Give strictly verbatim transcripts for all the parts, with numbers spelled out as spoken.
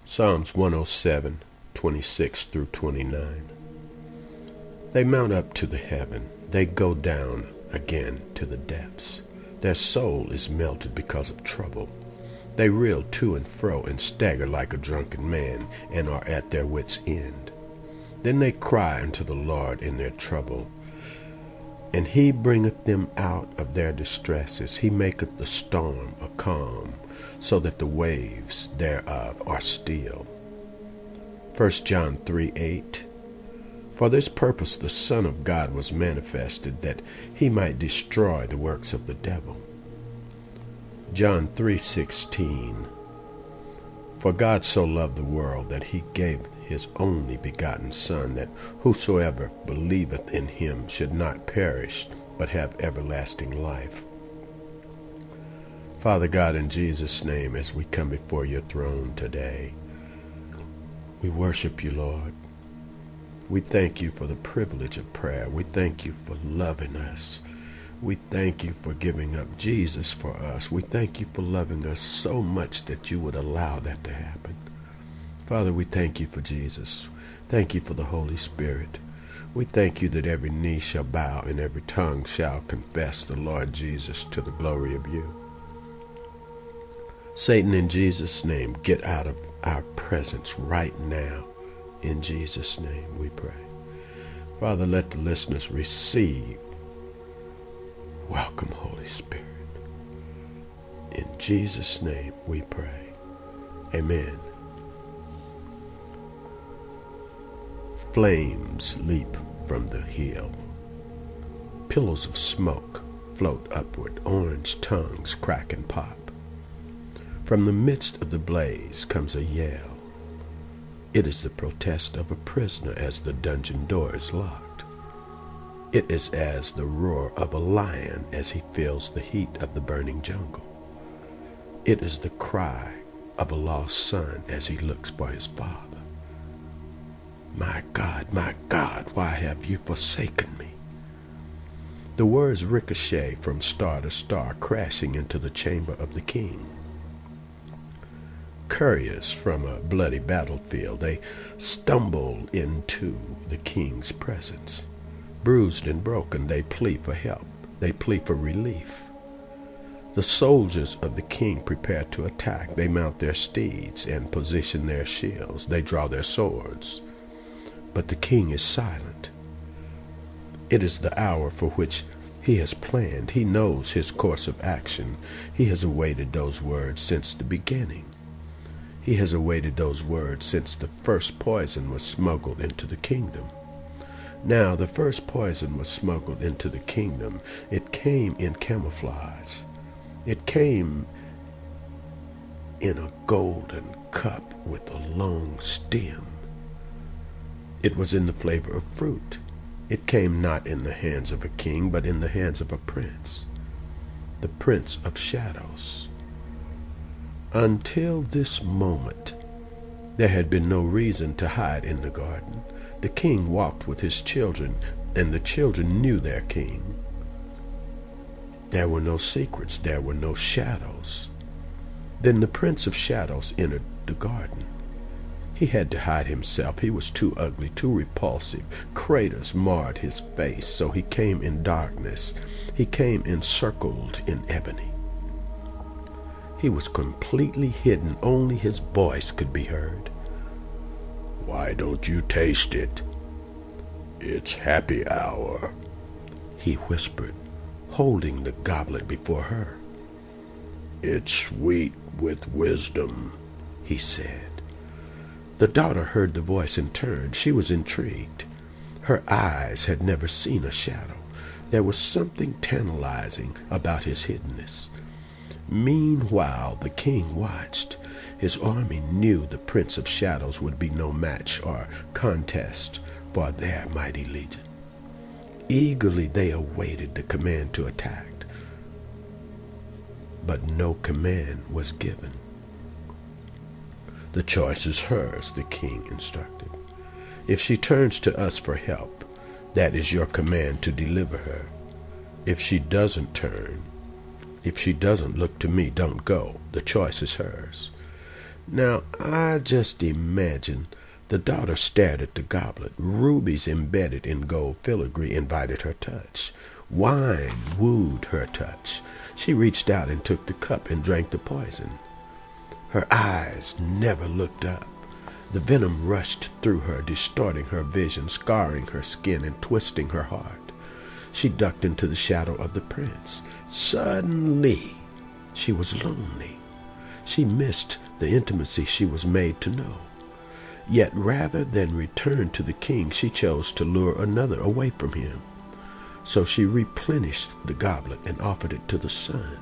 Psalms one oh seven, twenty-six through twenty-nine. They mount up to the heaven. They go down again to the depths. Their soul is melted because of trouble. They reel to and fro and stagger like a drunken man and are at their wits' end. Then they cry unto the Lord in their trouble, and he bringeth them out of their distresses. He maketh the storm a calm, so that the waves thereof are still. First John three eight. For this purpose the Son of God was manifested, that he might destroy the works of the devil. John three sixteen. For God so loved the world that he gave his only begotten Son, that whosoever believeth in him should not perish, but have everlasting life. Father God, in Jesus' name, as we come before your throne today, we worship you, Lord. We thank you for the privilege of prayer. We thank you for loving us. We thank you for giving up Jesus for us. We thank you for loving us so much that you would allow that to happen. Father, we thank you for Jesus. Thank you for the Holy Spirit. We thank you that every knee shall bow and every tongue shall confess the Lord Jesus to the glory of you. Satan, in Jesus' name, get out of our presence right now. In Jesus' name we pray. Father, let the listeners receive. Welcome, Holy Spirit. In Jesus' name we pray. Amen. Flames leap from the hill. Pillows of smoke float upward. Orange tongues crack and pop. From the midst of the blaze comes a yell. It is the protest of a prisoner as the dungeon door is locked. It is as the roar of a lion as he feels the heat of the burning jungle. It is the cry of a lost son as he looks for his father. My God, my God, why have you forsaken me? The words ricochet from star to star, crashing into the chamber of the king. Couriers from a bloody battlefield, they stumble into the king's presence. Bruised and broken, they plead for help. They plead for relief. The soldiers of the king prepare to attack. They mount their steeds and position their shields. They draw their swords. But the king is silent. It is the hour for which he has planned. He knows his course of action. He has awaited those words since the beginning. He has awaited those words since the first poison was smuggled into the kingdom. Now, the first poison was smuggled into the kingdom. It came in camouflage. It came in a golden cup with a long stem. It was in the flavor of fruit. It came not in the hands of a king, but in the hands of a prince, the prince of shadows. Until this moment, there had been no reason to hide in the garden. The king walked with his children, and the children knew their king. There were no secrets. There were no shadows. Then the prince of shadows entered the garden. He had to hide himself. He was too ugly, too repulsive. Craters marred his face, so he came in darkness. He came encircled in ebony. He was completely hidden. Only his voice could be heard. Why don't you taste it? It's happy hour, he whispered, holding the goblet before her. It's sweet with wisdom, he said. The daughter heard the voice and turned. She was intrigued. Her eyes had never seen a shadow. There was something tantalizing about his hiddenness. Meanwhile, the king watched. His army knew the Prince of Shadows would be no match or contest for their mighty legion. Eagerly they awaited the command to attack. But no command was given. The choice is hers, the king instructed. If she turns to us for help, that is your command to deliver her. If she doesn't turn, If she doesn't look to me, don't go. The choice is hers. Now, I just imagine the daughter stared at the goblet. Rubies embedded in gold filigree invited her touch. Wine wooed her touch. She reached out and took the cup and drank the poison. Her eyes never looked up. The venom rushed through her, distorting her vision, scarring her skin, and twisting her heart. She ducked into the shadow of the prince. Suddenly, she was lonely. She missed the intimacy she was made to know. Yet rather than return to the king, she chose to lure another away from him. So she replenished the goblet and offered it to the sun.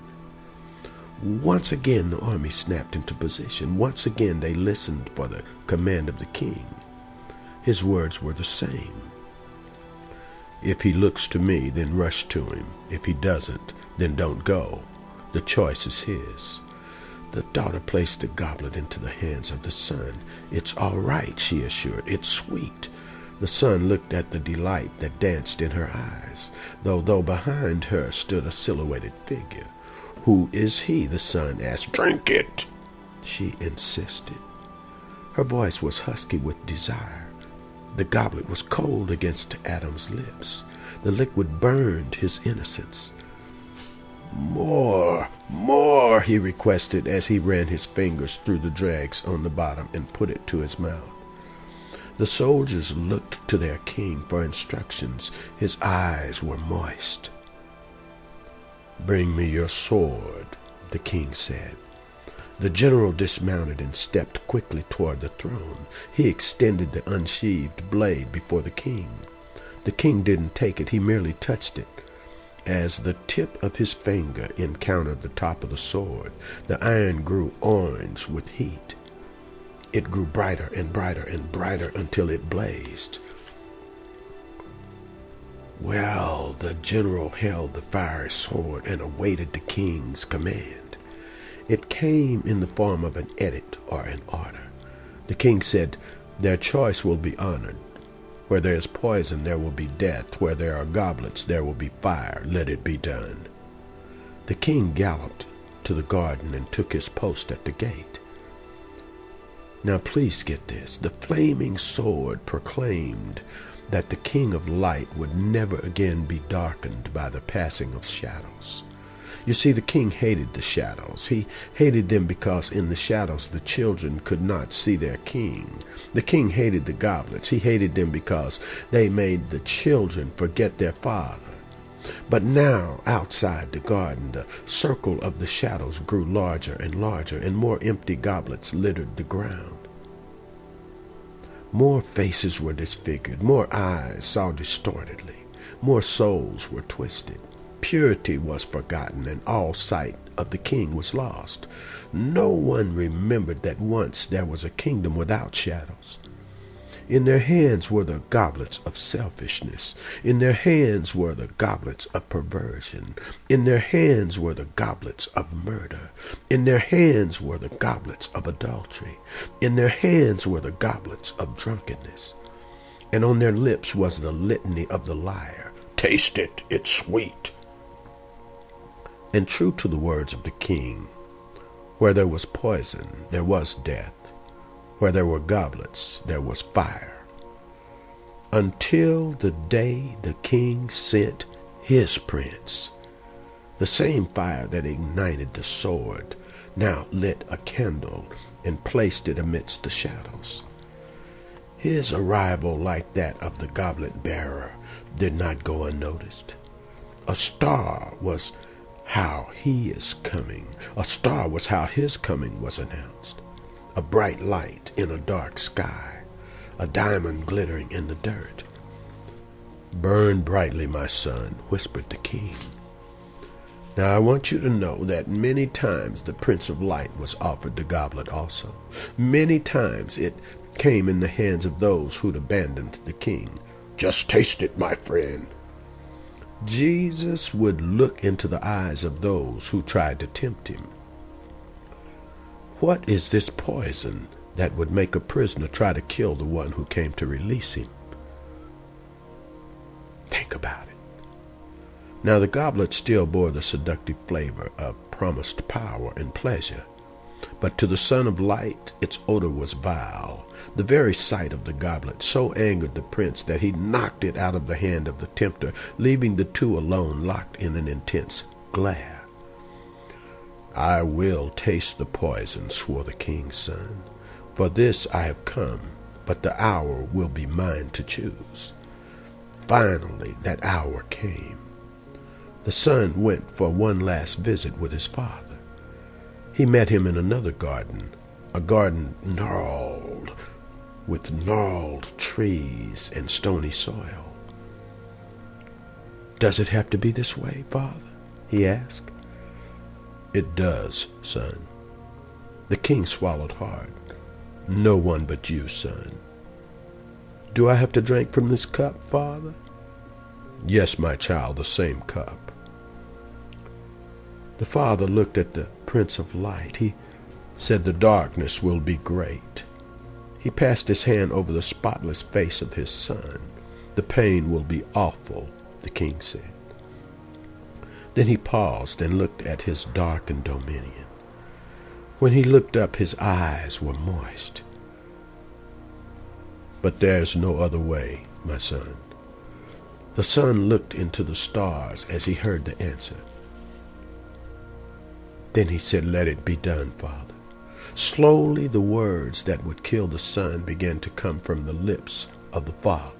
Once again the army snapped into position. Once again they listened for the command of the king. His words were the same. If he looks to me, then rush to him. If he doesn't, then don't go. The choice is his. The daughter placed the goblet into the hands of the son. It's all right, she assured. It's sweet. The son looked at the delight that danced in her eyes, though though behind her stood a silhouetted figure. Who is he? The son asked. Drink it, she insisted. Her voice was husky with desire. The goblet was cold against Adam's lips. The liquid burned his innocence. More, more, he requested as he ran his fingers through the dregs on the bottom and put it to his mouth. The soldiers looked to their king for instructions. His eyes were moist. Bring me your sword, the king said. The general dismounted and stepped quickly toward the throne. He extended the unsheathed blade before the king. The king didn't take it, he merely touched it. As the tip of his finger encountered the top of the sword, the iron grew orange with heat. It grew brighter and brighter and brighter until it blazed. Well, the general held the fiery sword and awaited the king's command. It came in the form of an edict or an order. The king said, their choice will be honored. Where there is poison, there will be death. Where there are goblets, there will be fire. Let it be done. The king galloped to the garden and took his post at the gate. Now please get this. The flaming sword proclaimed that the king of light would never again be darkened by the passing of shadows. You see, the king hated the shadows. He hated them because in the shadows the children could not see their king. The king hated the goblets. He hated them because they made the children forget their father. But now, outside the garden, the circle of the shadows grew larger and larger, and more empty goblets littered the ground. More faces were disfigured, more eyes saw distortedly, more souls were twisted. Purity was forgotten, and all sight of the king was lost. No one remembered that once there was a kingdom without shadows. In their hands were the goblets of selfishness. In their hands were the goblets of perversion. In their hands were the goblets of murder. In their hands were the goblets of adultery. In their hands were the goblets of drunkenness. And on their lips was the litany of the liar. Taste it, it's sweet. And true to the words of the king, where there was poison, there was death. Where there were goblets, there was fire. Until the day the king sent his prince, the same fire that ignited the sword now lit a candle and placed it amidst the shadows. His arrival, like that of the goblet bearer, did not go unnoticed. A star was how he is coming. A star was how his coming was announced. A bright light in a dark sky, a diamond glittering in the dirt. Burn brightly, my son, whispered the king. Now I want you to know that many times the Prince of Light was offered the goblet also. Many times it came in the hands of those who'd abandoned the king. Just taste it, my friend. Jesus would look into the eyes of those who tried to tempt him. What is this poison that would make a prisoner try to kill the one who came to release him? Think about it. Now the goblet still bore the seductive flavor of promised power and pleasure. But to the Son of Light its odor was vile. The very sight of the goblet so angered the prince that he knocked it out of the hand of the tempter, leaving the two alone, locked in an intense glare. I will taste the poison, swore the king's son. For this I have come, but the hour will be mine to choose. Finally, that hour came. The son went for one last visit with his father. He met him in another garden, a garden gnarled, with gnarled trees and stony soil. Does it have to be this way, father? He asked. It does, son. The king swallowed hard. No one but you, son. Do I have to drink from this cup, father? Yes, my child, the same cup. The father looked at the Prince of Light. He said the darkness will be great. He passed his hand over the spotless face of his son. The pain will be awful, the king said. Then he paused and looked at his darkened dominion. When he looked up, his eyes were moist. But there's no other way, my son. The son looked into the stars as he heard the answer. Then he said, let it be done, Father. Slowly the words that would kill the son began to come from the lips of the father.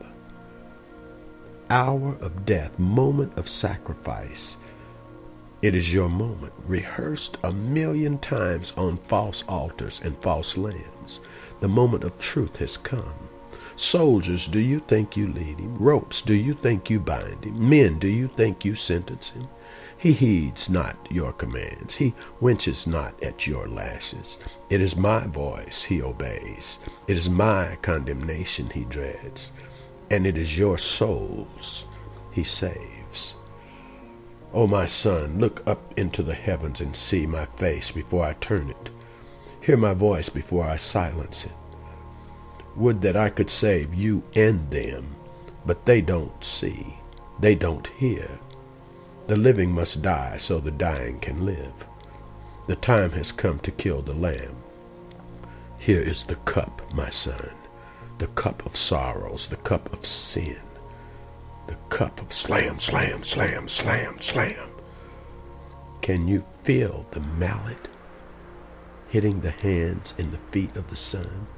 Hour of death, moment of sacrifice. It is your moment, rehearsed a million times on false altars and false lambs. The moment of truth has come. Soldiers, do you think you lead him? Ropes, do you think you bind him? Men, do you think you sentence him? He heeds not your commands. He winches not at your lashes. It is my voice he obeys. It is my condemnation he dreads. And it is your souls he saves. O my son, look up into the heavens and see my face before I turn it. Hear my voice before I silence it. Would that I could save you and them, but they don't see. They don't hear. The living must die so the dying can live. The time has come to kill the lamb. Here is the cup, my son, the cup of sorrows, the cup of sin, the cup of slam, slam, slam, slam, slam. Can you feel the mallet hitting the hands and the feet of the son?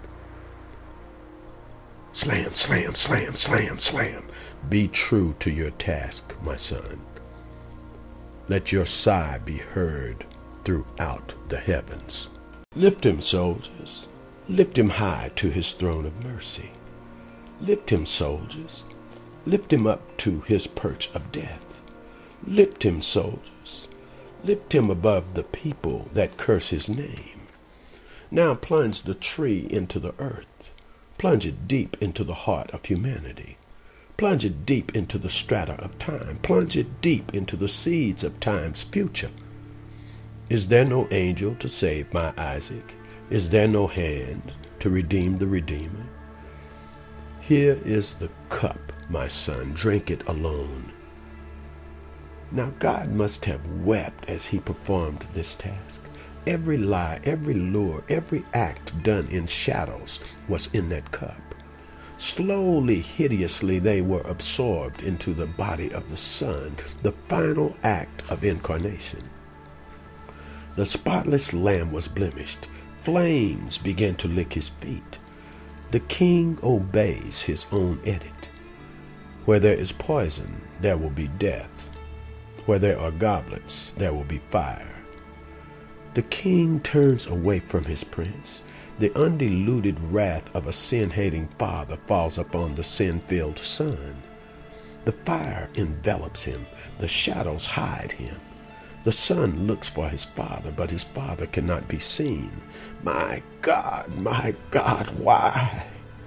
Slam, slam, slam, slam, slam. Be true to your task, my son. Let your sigh be heard throughout the heavens. Lift him, soldiers. Lift him high to his throne of mercy. Lift him, soldiers. Lift him up to his perch of death. Lift him, soldiers. Lift him above the people that curse his name. Now plunge the tree into the earth. Plunge it deep into the heart of humanity. Plunge it deep into the strata of time. Plunge it deep into the seeds of time's future. Is there no angel to save my Isaac? Is there no hand to redeem the Redeemer? Here is the cup, my son. Drink it alone. Now God must have wept as he performed this task. Every lie, every lure, every act done in shadows was in that cup. Slowly, hideously, they were absorbed into the body of the Son, the final act of incarnation. The spotless lamb was blemished. Flames began to lick his feet. The king obeys his own edict. Where there is poison, there will be death. Where there are goblets, there will be fire. The king turns away from his prince. The undiluted wrath of a sin-hating father falls upon the sin-filled son. The fire envelops him. The shadows hide him. The son looks for his father, but his father cannot be seen. My God, my God, why?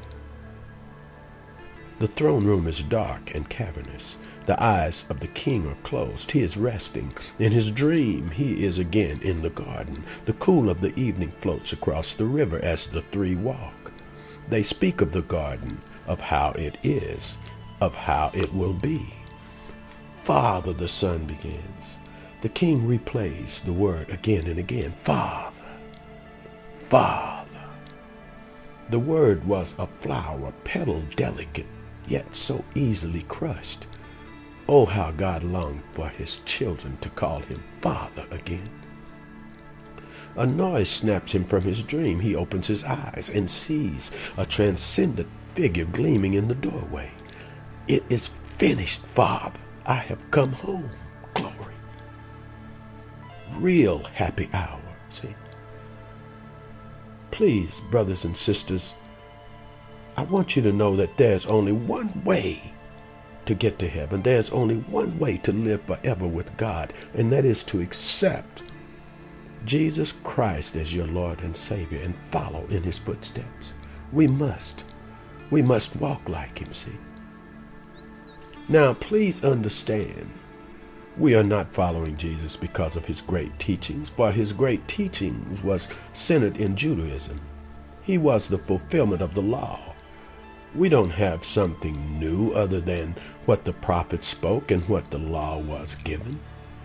The throne room is dark and cavernous. The eyes of the king are closed. He is resting. In his dream, he is again in the garden. The cool of the evening floats across the river as the three walk. They speak of the garden, of how it is, of how it will be. Father, the son begins. The king replays the word again and again. Father. Father. The word was a flower, petal delicate, yet so easily crushed. Oh, how God longed for his children to call him Father again. A noise snaps him from his dream. He opens his eyes and sees a transcendent figure gleaming in the doorway. It is finished, Father. I have come home. Glory. Real happy hour, see? Please, brothers and sisters, I want you to know that there's only one way to get to heaven. There's only one way to live forever with God, and that is to accept Jesus Christ as your Lord and Savior and follow in his footsteps. We must. We must walk like him, see? Now, please understand, we are not following Jesus because of his great teachings, for his great teachings was centered in Judaism. He was the fulfillment of the law. We don't have something new other than what the prophet spoke and what the law was given.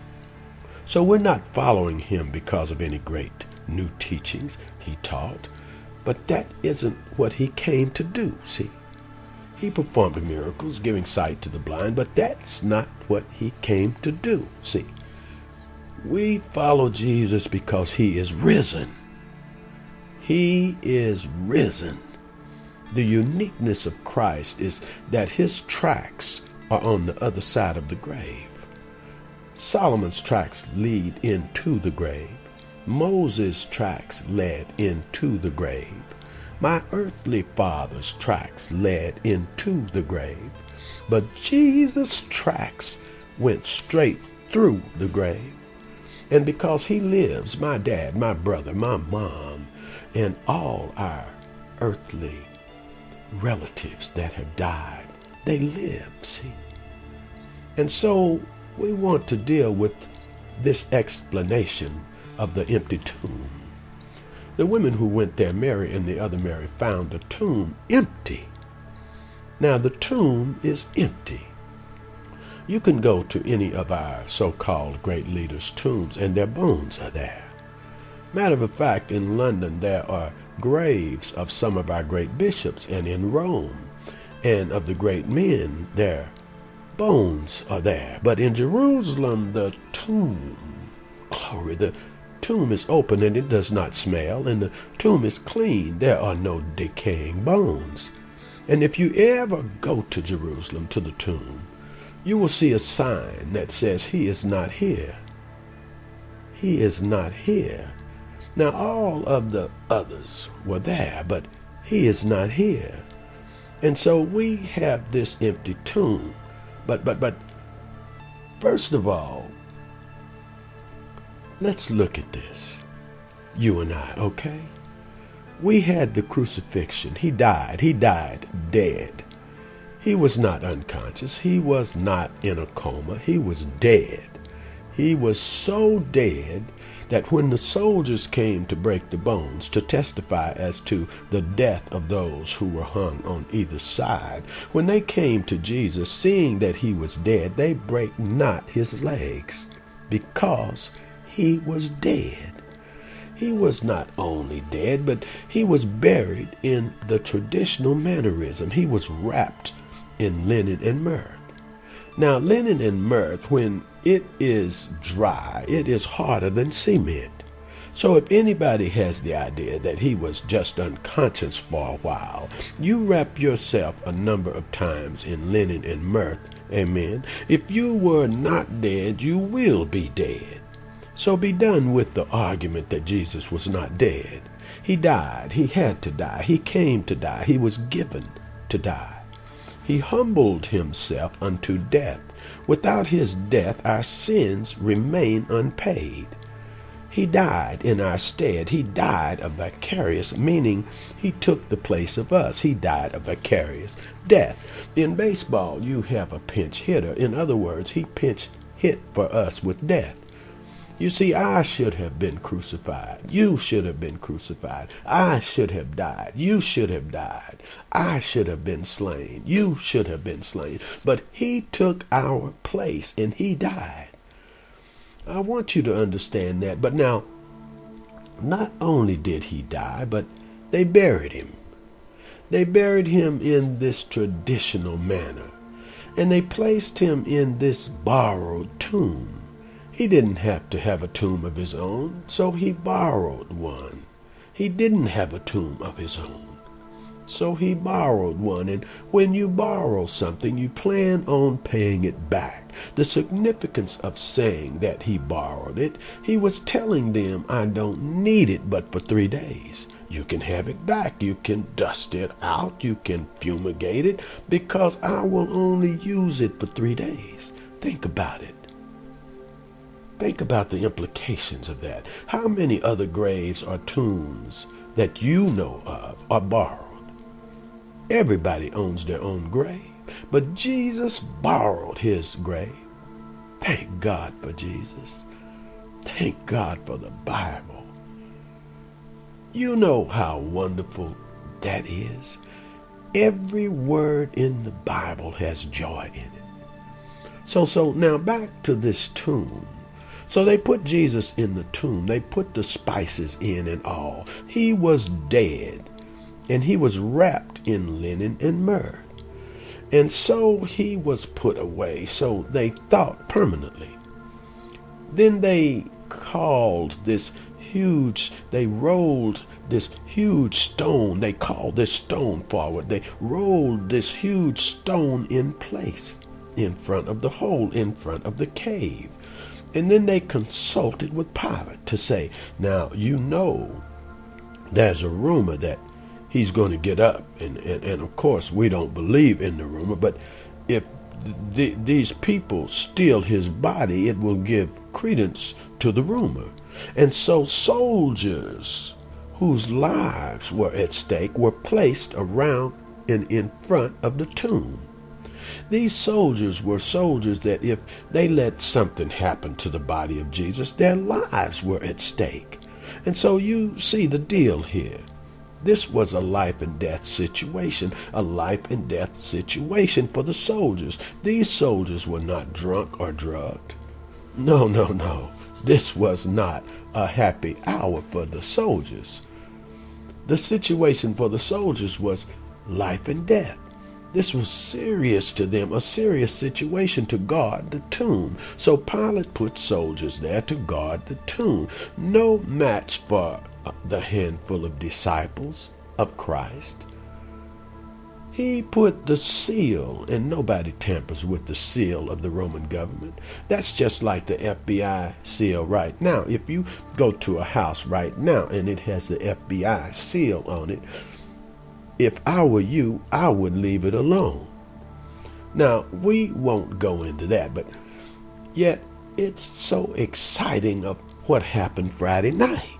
So we're not following him because of any great new teachings he taught, but that isn't what he came to do, see? He performed miracles, giving sight to the blind, but that's not what he came to do, see? We follow Jesus because he is risen. He is risen. The uniqueness of Christ is that his tracks are on the other side of the grave. Solomon's tracks lead into the grave. Moses' tracks led into the grave. My earthly father's tracks led into the grave. But Jesus' tracks went straight through the grave. And because he lives, my dad, my brother, my mom, and all our earthly relatives that have died, they live, see? And so we want to deal with this explanation of the empty tomb. The women who went there, Mary and the other Mary, found the tomb empty. Now the tomb is empty. You can go to any of our so-called great leaders' tombs and their bones are there. Matter of fact, in London there are graves of some of our great bishops, and in Rome and of the great men their bones are there. But in Jerusalem the tomb, glory, the tomb is open and it does not smell, and the tomb is clean. There are no decaying bones. And if you ever go to Jerusalem, to the tomb, you will see a sign that says, "He is not here. He is not here." Now all of the others were there, but he is not here. And so we have this empty tomb. But, but, but, first of all, let's look at this, you and I, okay? We had the crucifixion. He died. He died dead. He was not unconscious. He was not in a coma. He was dead. He was so dead that when the soldiers came to break the bones to testify as to the death of those who were hung on either side, when they came to Jesus, seeing that he was dead, they brake not his legs, because he was dead. He was not only dead, but he was buried in the traditional mannerism. He was wrapped in linen and myrrh. Now, linen and myrrh, when it is dry, it is harder than cement. So if anybody has the idea that he was just unconscious for a while, you wrap yourself a number of times in linen and myrrh. Amen. If you were not dead, you will be dead. So be done with the argument that Jesus was not dead. He died. He had to die. He came to die. He was given to die. He humbled himself unto death. Without his death, our sins remain unpaid. He died in our stead. He died a vicarious, meaning he took the place of us. He died a vicarious death. In baseball, you have a pinch hitter. In other words, he pinch hit for us with death. You see, I should have been crucified. You should have been crucified. I should have died. You should have died. I should have been slain. You should have been slain. But he took our place and he died. I want you to understand that. But now, not only did he die, but they buried him. They buried him in this traditional manner, and they placed him in this borrowed tomb. He didn't have to have a tomb of his own, so he borrowed one. He didn't have a tomb of his own, so he borrowed one. And when you borrow something, you plan on paying it back. The significance of saying that he borrowed it, he was telling them, I don't need it but for three days. You can have it back. You can dust it out. You can fumigate it, because I will only use it for three days. Think about it. Think about the implications of that. How many other graves or tombs that you know of are borrowed? Everybody owns their own grave, but Jesus borrowed his grave. Thank God for Jesus. Thank God for the Bible. You know how wonderful that is. Every word in the Bible has joy in it. So, so now back to this tomb. So they put Jesus in the tomb. They put the spices in and all. He was dead, and he was wrapped in linen and myrrh. And so he was put away, so they thought permanently. Then they called this huge, they rolled this huge stone. They called this stone forward. They rolled this huge stone in place in front of the hole, in front of the cave. And then they consulted with Pilate to say, now, you know, there's a rumor that he's going to get up. And, and, and of course, we don't believe in the rumor. But if th- these people steal his body, it will give credence to the rumor. And so soldiers whose lives were at stake were placed around and in front of the tomb. These soldiers were soldiers that if they let something happen to the body of Jesus, their lives were at stake. And so you see the deal here. This was a life and death situation, a life and death situation for the soldiers. These soldiers were not drunk or drugged. No, no, no. This was not a happy hour for the soldiers. The situation for the soldiers was life and death. This was serious to them, a serious situation to guard the tomb. So Pilate put soldiers there to guard the tomb. No match for the handful of disciples of Christ. He put the seal, and nobody tampers with the seal of the Roman government. That's just like the F B I seal right now. If you go to a house right now and it has the F B I seal on it, if I were you, I would leave it alone. Now, we won't go into that, but yet it's so exciting of what happened Friday night.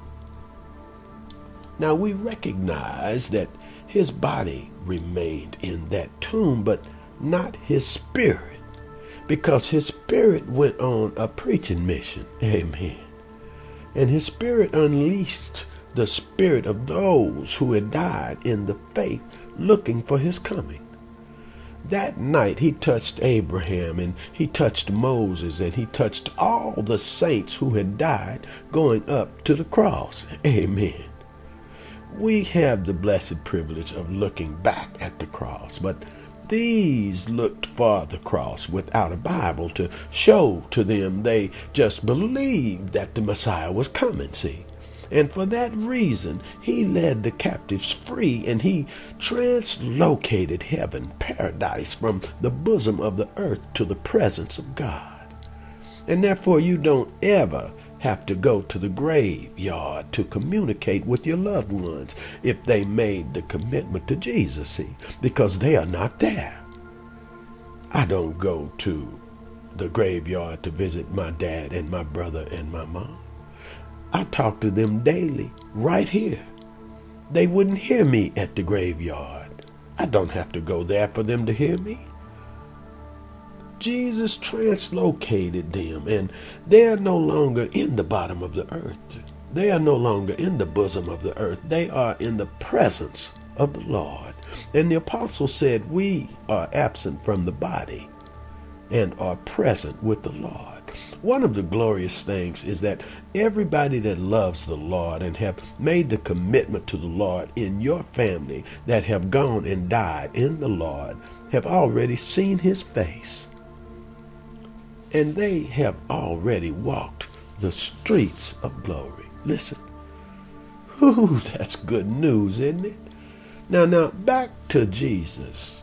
Now, we recognize that his body remained in that tomb, but not his spirit, because his spirit went on a preaching mission. Amen. And his spirit unleashed the spirit of those who had died in the faith, looking for his coming. That night he touched Abraham, and he touched Moses, and he touched all the saints who had died going up to the cross. Amen. We have the blessed privilege of looking back at the cross, but these looked for the cross without a Bible to show to them. They just believed that the Messiah was coming, see. And for that reason, he led the captives free, and he translocated heaven, paradise, from the bosom of the earth to the presence of God. And therefore, you don't ever have to go to the graveyard to communicate with your loved ones if they made the commitment to Jesus, see, because they are not there. I don't go to the graveyard to visit my dad and my brother and my mom. I talk to them daily, right here. They wouldn't hear me at the graveyard. I don't have to go there for them to hear me. Jesus translocated them, and they are no longer in the bottom of the earth. They are no longer in the bosom of the earth. They are in the presence of the Lord. And the apostle said, we are absent from the body and are present with the Lord. One of the glorious things is that everybody that loves the Lord and have made the commitment to the Lord in your family that have gone and died in the Lord have already seen his face. And they have already walked the streets of glory. Listen. Whew, that's good news, isn't it? Now, now, back to Jesus.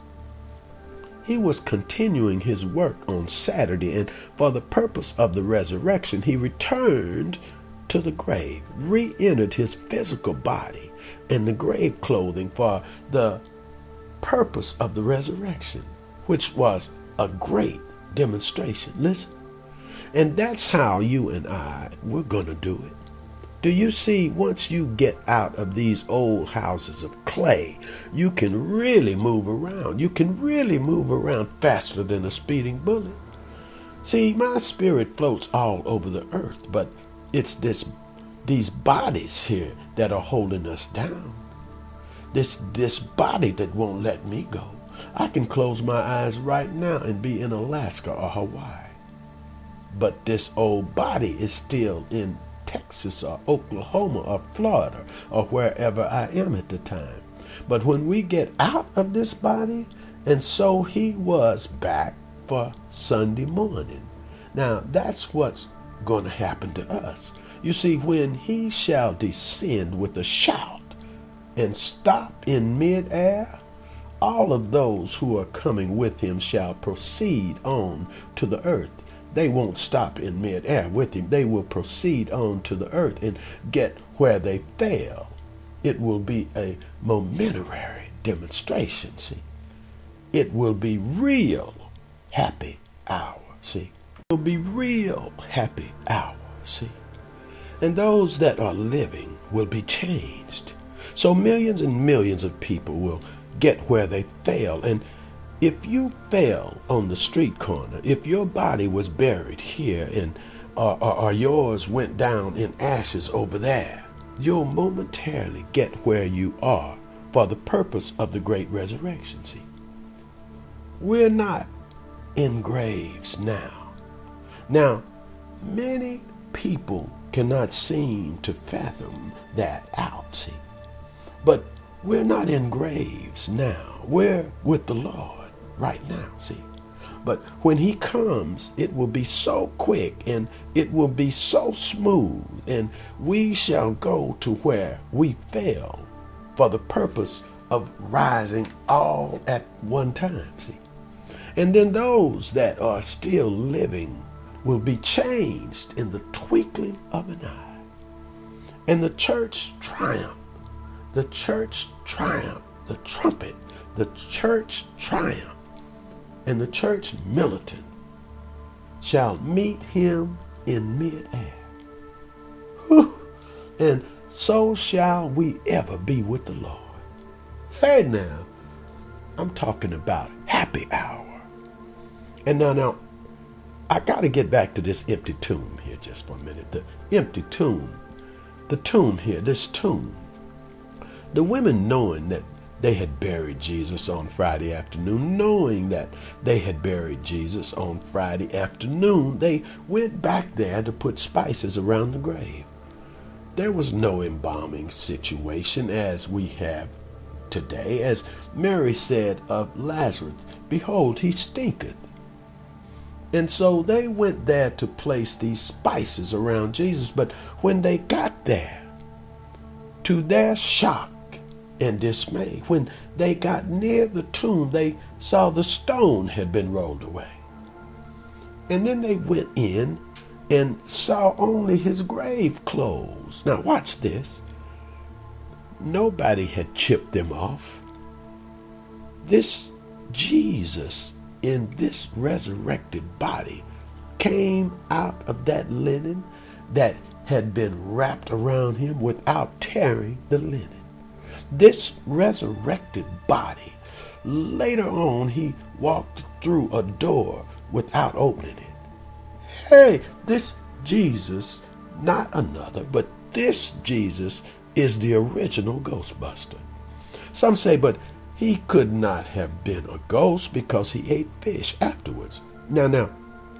He was continuing his work on Saturday, and for the purpose of the resurrection, he returned to the grave, re-entered his physical body and the grave clothing for the purpose of the resurrection, which was a great demonstration. Listen, and that's how you and I, we're going to do it. Do you see, once you get out of these old houses of clay, you can really move around. You can really move around faster than a speeding bullet. See, my spirit floats all over the earth, but it's this, these bodies here that are holding us down. This, this body that won't let me go. I can close my eyes right now and be in Alaska or Hawaii. But this old body is still in Texas or Oklahoma or Florida or wherever I am at the time. But when we get out of this body, and so he was back for Sunday morning. Now that's what's going to happen to us. You see, when he shall descend with a shout and stop in midair, all of those who are coming with him shall proceed on to the earth. They won't stop in midair with him. They will proceed on to the earth and get where they fell. It will be a momentary demonstration, see. It will be real happy hour, see. It will be real happy hour, see. And those that are living will be changed. So millions and millions of people will get where they fell. And if you fell on the street corner, if your body was buried here and or, or, or yours went down in ashes over there, you'll momentarily get where you are for the purpose of the great resurrection. See, we're not in graves now. Now, many people cannot seem to fathom that out, see. But we're not in graves now. We're with the Lord right now, see. But when he comes, it will be so quick and it will be so smooth, and we shall go to where we fell for the purpose of rising all at one time, see. And then those that are still living will be changed in the twinkling of an eye. And the church triumph, the church triumph, the trumpet, the church triumph, and the church militant shall meet him in midair. Whew. And so shall we ever be with the Lord. Hey now, I'm talking about happy hour. And now, now, I got to get back to this empty tomb here just for a minute. The empty tomb, the tomb here, this tomb. The women, knowing that they had buried Jesus on Friday afternoon, knowing that they had buried Jesus on Friday afternoon, they went back there to put spices around the grave. There was no embalming situation as we have today. As Mary said of Lazarus, behold, he stinketh. And so they went there to place these spices around Jesus. But when they got there, to their shock and dismay, when they got near the tomb, they saw the stone had been rolled away. And then they went in and saw only his grave clothes. Now watch this. Nobody had chipped them off. This Jesus in this resurrected body came out of that linen that had been wrapped around him without tearing the linen. This resurrected body, later on, he walked through a door without opening it. Hey, this Jesus, not another, but this Jesus is the original Ghostbuster. Some say, but he could not have been a ghost because he ate fish afterwards. Now, now,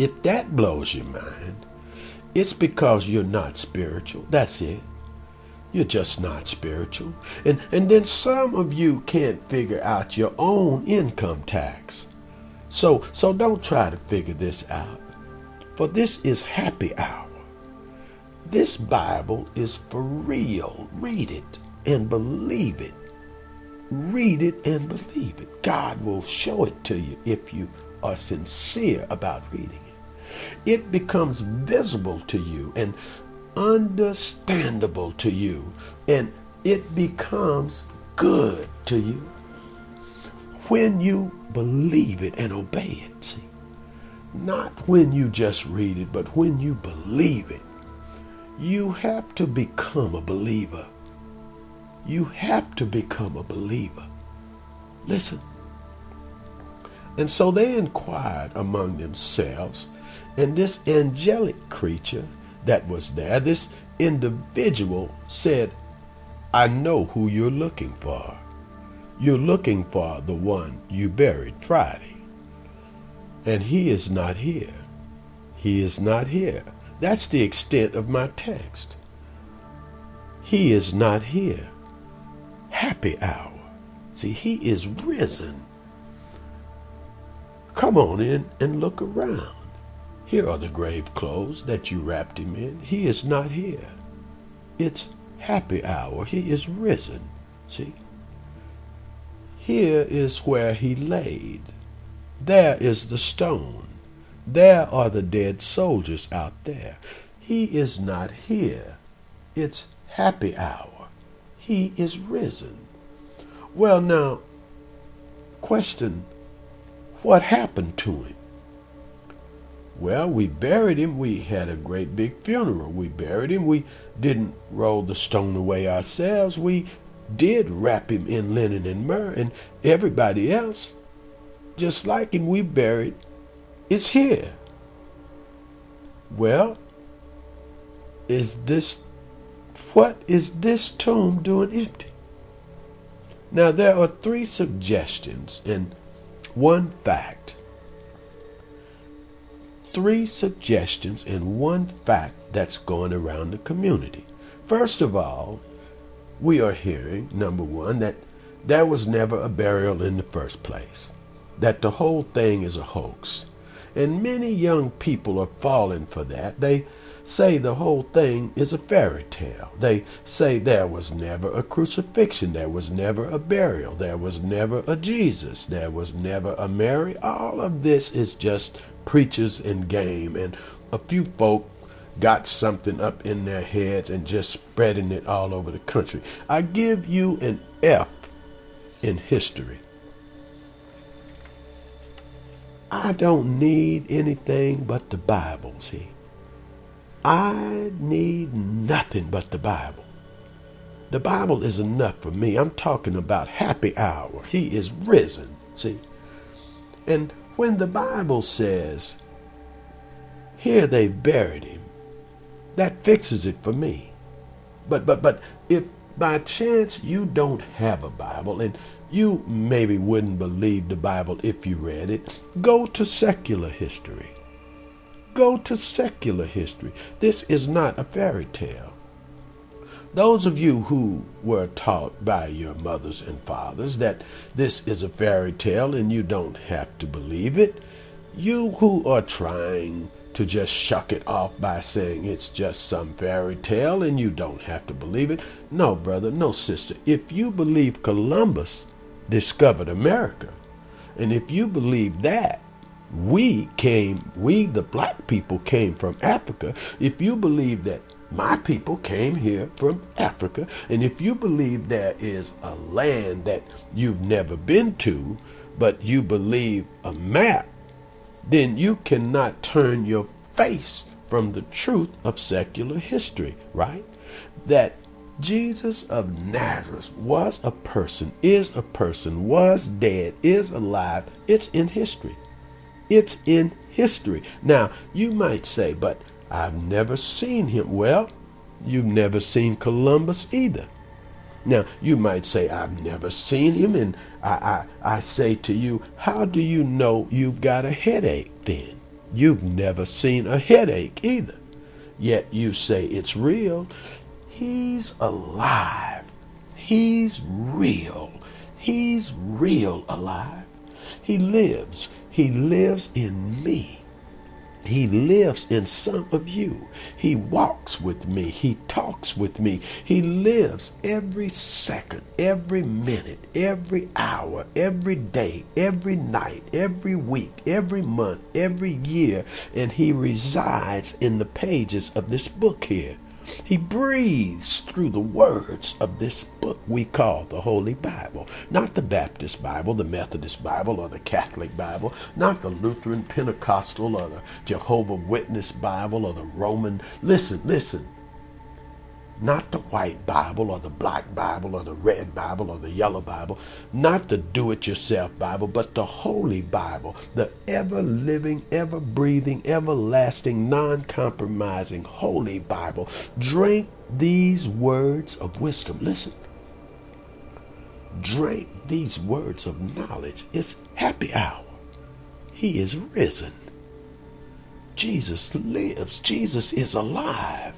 If that blows your mind, it's because you're not spiritual. That's it. You're just not spiritual. And, and then some of you can't figure out your own income tax. So, so don't try to figure this out. For this is happy hour. This Bible is for real. Read it and believe it. Read it and believe it. God will show it to you if you are sincere about reading it. It becomes visible to you and understandable to you, and it becomes good to you when you believe it and obey it. See, not when you just read it, but when you believe it. You have to become a believer. You have to become a believer. Listen. And so they inquired among themselves, and this angelic creature that was there, this individual said, I know who you're looking for. You're looking for the one you buried Friday. And he is not here. He is not here. That's the extent of my text. He is not here. Happy hour. See, he is risen. Come on in and look around. Here are the grave clothes that you wrapped him in. He is not here. It's happy hour. He is risen. See? Here is where he laid. There is the stone. There are the dead soldiers out there. He is not here. It's happy hour. He is risen. Well, now, question, what happened to him? Well, we buried him. We had a great big funeral. We buried him. We didn't roll the stone away ourselves. We did wrap him in linen and myrrh, and everybody else, just like him, we buried. It's here. Well, is this, what is this tomb doing empty? Now, there are three suggestions and one fact. Three suggestions and one fact that's going around the community. First of all, we are hearing, number one, that there was never a burial in the first place, that the whole thing is a hoax. And many young people are falling for that. They say the whole thing is a fairy tale. They say there was never a crucifixion, there was never a burial, there was never a Jesus, there was never a Mary. All of this is just preachers and game, and a few folk got something up in their heads and just spreading it all over the country. I give you an F in history. I don't need anything but the Bible, see. I need nothing but the Bible. The Bible is enough for me. I'm talking about happy hour. He is risen, see. And when the Bible says, here they buried him, that fixes it for me. But but but if by chance you don't have a Bible, and you maybe wouldn't believe the Bible if you read it, go to secular history. Go to secular history. This is not a fairy tale. Those of you who were taught by your mothers and fathers that this is a fairy tale and you don't have to believe it, you who are trying to just shuck it off by saying it's just some fairy tale and you don't have to believe it, no, brother, no, sister. If you believe Columbus discovered America, and if you believe that we came, we the black people came from Africa, if you believe that my people came here from Africa, and if you believe there is a land that you've never been to, but you believe a map, then you cannot turn your face from the truth of secular history, right? That Jesus of Nazareth was a person, is a person, was dead, is alive. It's in history. It's in history. Now, you might say, but I've never seen him. Well, you've never seen Columbus either. Now, you might say, I've never seen him, and I, I, I say to you, how do you know you've got a headache then? You've never seen a headache either. Yet you say it's real. He's alive. He's real. He's real alive. He lives. He lives in me. He lives in some of you. He walks with me. He talks with me. He lives every second, every minute, every hour, every day, every night, every week, every month, every year. And he resides in the pages of this book here. He breathes through the words of this book we call the Holy Bible. Not the Baptist Bible, the Methodist Bible, or the Catholic Bible. Not the Lutheran, Pentecostal, or the Jehovah Witness Bible, or the Roman. Listen, listen. Not the white Bible, or the black Bible, or the red Bible, or the yellow Bible. Not the do-it-yourself Bible, but the Holy Bible. The ever-living, ever-breathing, everlasting, non-compromising Holy Bible. Drink these words of wisdom. Listen. Drink these words of knowledge. It's happy hour. He is risen. Jesus lives. Jesus is alive.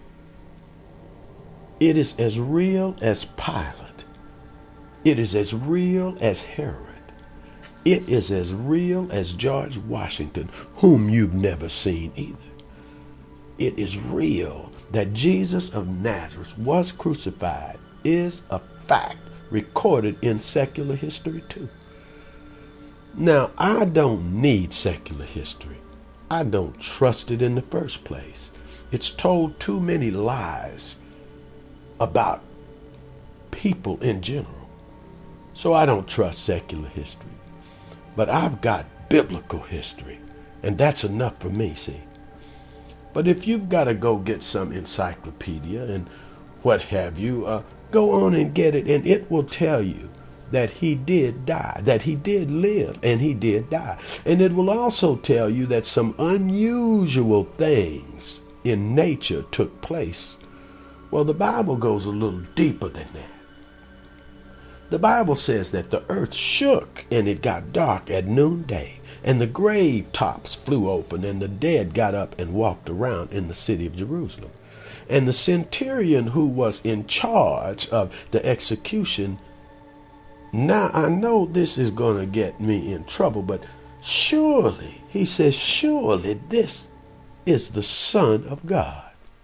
It is as real as Pilate. It is as real as Herod. It is as real as George Washington, whom you've never seen either. It is real that Jesus of Nazareth was crucified is a fact recorded in secular history too. Now, I don't need secular history. I don't trust it in the first place. It's told too many lies about people in general. So I don't trust secular history. But I've got biblical history, and that's enough for me, see. But if you've got to go get some encyclopedia and what have you, uh, go on and get it, and it will tell you that he did die, that he did live, and he did die. And it will also tell you that some unusual things in nature took place. Well, the Bible goes a little deeper than that. The Bible says that the earth shook and it got dark at noonday, and the grave tops flew open, and the dead got up and walked around in the city of Jerusalem. And the centurion who was in charge of the execution, now I know this is going to get me in trouble, but surely, he says, surely this is the Son of God.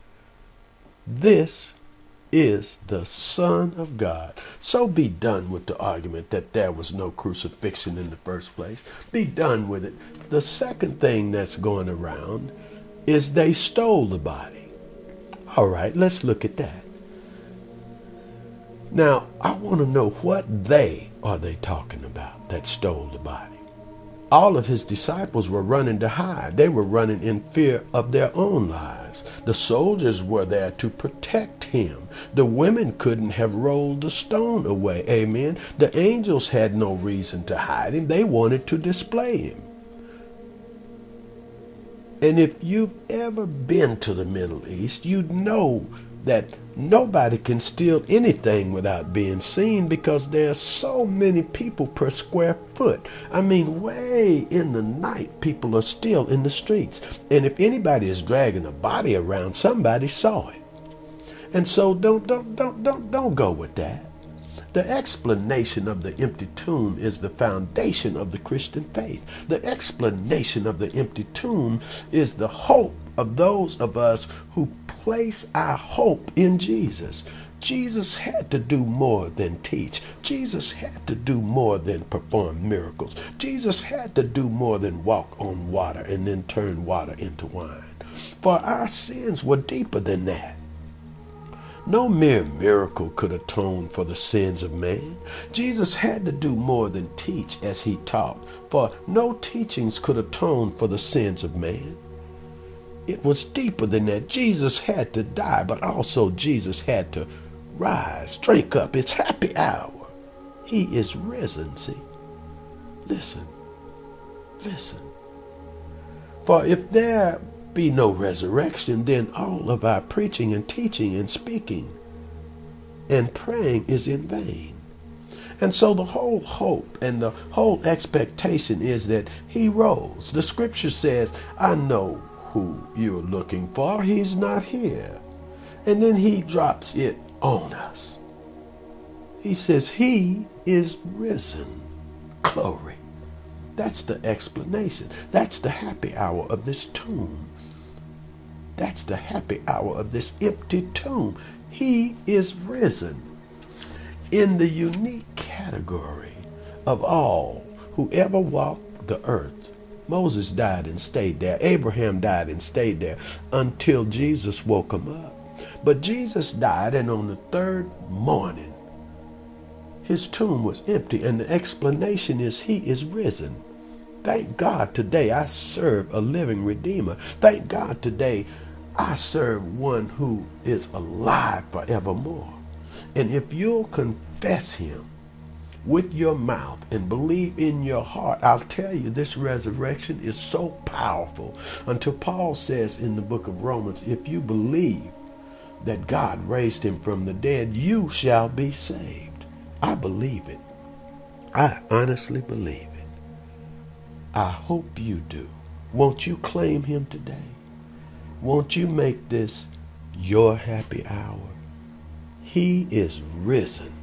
This is the Son of God. So be done with the argument that there was no crucifixion in the first place. Be done with it. The second thing that's going around is they stole the body. All right, let's look at that. Now, I want to know what they are they talking about that stole the body. All of his disciples were running to hide. They were running in fear of their own lives. The soldiers were there to protect him. The women couldn't have rolled the stone away. Amen. The angels had no reason to hide him. They wanted to display him. And if you've ever been to the Middle East, you'd know that nobody can steal anything without being seen, because there are so many people per square foot. I mean, way in the night, people are still in the streets. And if anybody is dragging a body around, somebody saw it. And so don't, don't, don't, don't, don't go with that. The explanation of the empty tomb is the foundation of the Christian faith. The explanation of the empty tomb is the hope of those of us who place our hope in Jesus. Jesus had to do more than teach. Jesus had to do more than perform miracles. Jesus had to do more than walk on water and then turn water into wine. For our sins were deeper than that. No mere miracle could atone for the sins of man. Jesus had to do more than teach as he taught, for no teachings could atone for the sins of man. It was deeper than that. Jesus had to die, but also Jesus had to rise. Drink up. It's happy hour. He is risen, see. Listen. Listen. For if there be no resurrection, then all of our preaching and teaching and speaking and praying is in vain. And so the whole hope and the whole expectation is that he rose. The scripture says, I know who you're looking for. He's not here. And then he drops it on us. He says, he is risen. Glory. That's the explanation. That's the happy hour of this tomb. That's the happy hour of this empty tomb. He is risen. In the unique category of all who ever walked the earth, Moses died and stayed there. Abraham died and stayed there until Jesus woke him up. But Jesus died, and on the third morning, his tomb was empty, and the explanation is he is risen. Thank God today I serve a living Redeemer. Thank God today I serve one who is alive forevermore. And if you'll confess him with your mouth and believe in your heart, I'll tell you this resurrection is so powerful. Until Paul says in the book of Romans, if you believe that God raised him from the dead, you shall be saved. I believe it. I honestly believe it. I hope you do. Won't you claim him today? Won't you make this your happy hour? He is risen.